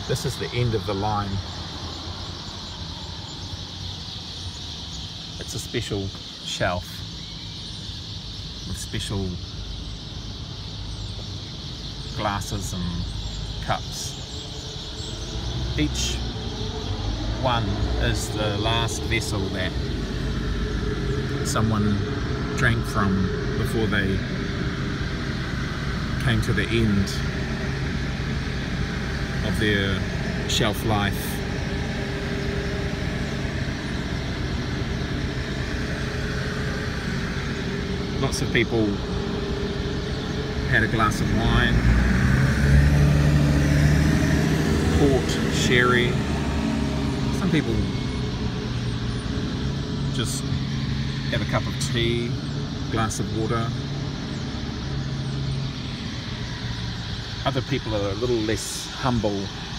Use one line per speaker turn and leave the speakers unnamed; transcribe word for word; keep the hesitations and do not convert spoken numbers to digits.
This is the end of the line. It's a special shelf with special glasses and cups. Each one is the last vessel that someone drank from before they came to the end of their shelf life. Lots of people had a glass of wine, port, sherry. Some people just have a cup of tea, glass of water. Other people are a little less humble